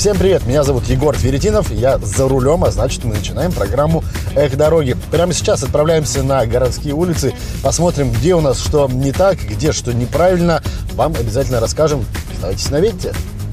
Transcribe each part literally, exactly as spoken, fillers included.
Всем привет, меня зовут Егор Тверетинов, я за рулем, а значит мы начинаем программу «Эх, дороги». Прямо сейчас отправляемся на городские улицы, посмотрим, где у нас что не так, где что неправильно. Вам обязательно расскажем, оставайтесь на ветте.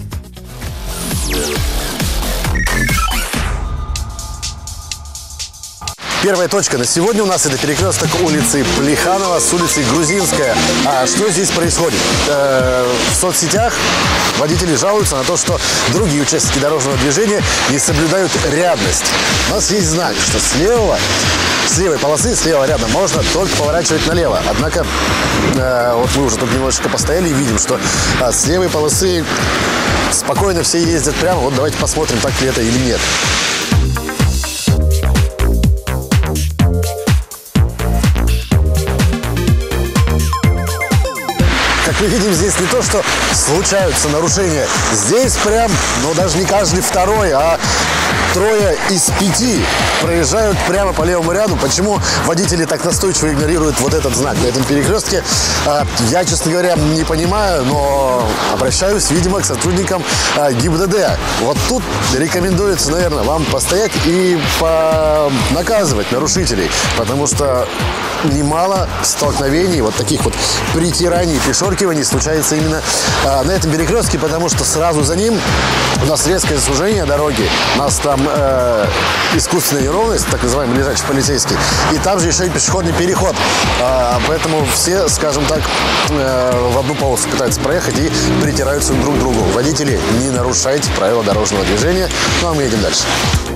Первая точка на сегодня у нас это перекресток улицы Плеханова с улицей Грузинская. А что здесь происходит? Э, в соцсетях водители жалуются на то, что другие участники дорожного движения не соблюдают рядность. У нас есть знак, что слева, с левой полосы, слева рядом можно только поворачивать налево. Однако, э, вот мы уже тут немножечко постояли и видим, что э, с левой полосы спокойно все ездят прямо. Вот давайте посмотрим, так ли это или нет. Как мы видим, здесь не то, что случаются нарушения. Здесь прям, ну даже не каждый второй, а трое из пяти проезжают прямо по левому ряду. Почему водители так настойчиво игнорируют вот этот знак на этом перекрестке? Я, честно говоря, не понимаю, но обращаюсь, видимо, к сотрудникам ГИБДД. Вот тут рекомендуется, наверное, вам постоять и наказывать нарушителей, потому что немало столкновений, вот таких вот притираний, пришоркиваний случается именно а, на этом перекрестке, потому что сразу за ним у нас резкое сужение дороги, у нас там э, искусственная неровность, так называемый лежачий полицейский, и там же еще и пешеходный переход, а, поэтому все, скажем так, э, в одну полосу пытаются проехать и притираются друг к другу. Водители, не нарушайте правила дорожного движения, ну а мы едем дальше.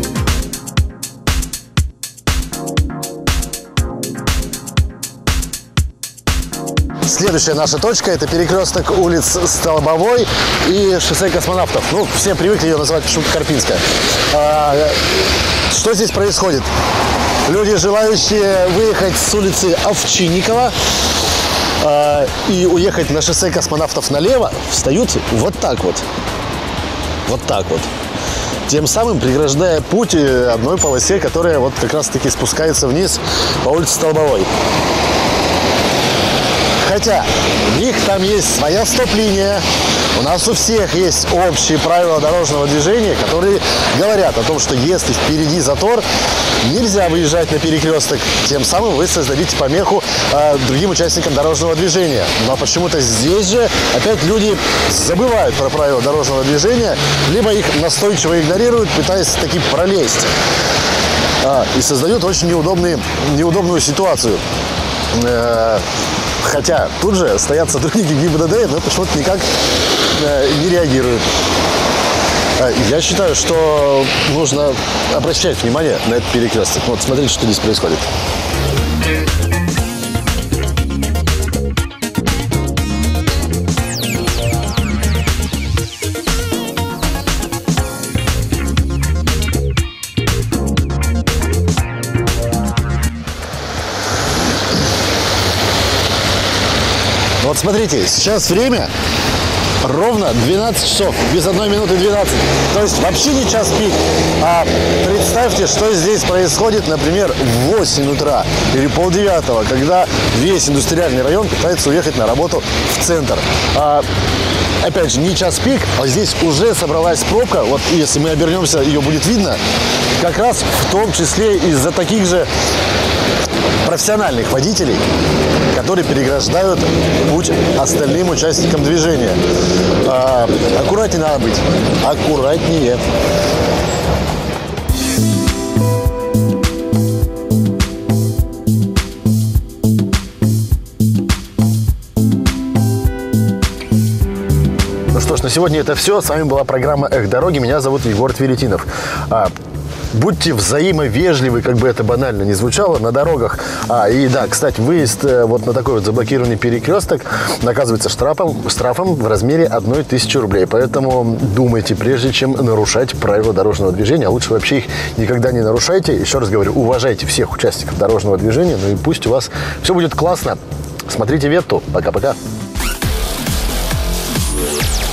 Следующая наша точка – это перекресток улиц Столбовой и шоссе Космонавтов. Ну, все привыкли ее называть почему-то Карпинская. А, что здесь происходит? Люди, желающие выехать с улицы Овчинникова а, и уехать на шоссе Космонавтов налево, встают вот так вот. Вот так вот. Тем самым преграждая путь одной полосе, которая вот как раз-таки спускается вниз по улице Столбовой. Хотя у них там есть своя стоп-линия, у нас у всех есть общие правила дорожного движения, которые говорят о том, что если впереди затор, нельзя выезжать на перекресток, тем самым вы создадите помеху э, другим участникам дорожного движения. Но почему-то здесь же опять люди забывают про правила дорожного движения, либо их настойчиво игнорируют, пытаясь таки пролезть, э, и создают очень неудобные, неудобную ситуацию. Э, Хотя тут же стоят сотрудники ГИБДД, но почему-то никак э, не реагируют. Я считаю, что нужно обращать внимание на этот перекресток. Вот смотрите, что здесь происходит. Вот смотрите, сейчас время ровно двенадцать часов, без одной минуты двенадцать. То есть вообще не час пик. А представьте, что здесь происходит, например, в восемь утра или полдевятого, когда весь индустриальный район пытается уехать на работу в центр. А, опять же, не час пик, а здесь уже собралась пробка. Вот если мы обернемся, ее будет видно. Как раз в том числе из-за таких же профессиональных водителей, которые переграждают путь остальным участникам движения. А, аккуратнее надо быть. Аккуратнее. Ну что ж, на сегодня это все. С вами была программа «Эх, дороги». Меня зовут Егор Тверетинов. А, Будьте взаимовежливы, как бы это банально не звучало, на дорогах. А, и да, кстати, выезд вот на такой вот заблокированный перекресток наказывается штрафом, штрафом в размере одной тысячи рублей. Поэтому думайте, прежде чем нарушать правила дорожного движения. А лучше вообще их никогда не нарушайте. Еще раз говорю, уважайте всех участников дорожного движения. Ну и пусть у вас все будет классно. Смотрите Ветту. Пока-пока.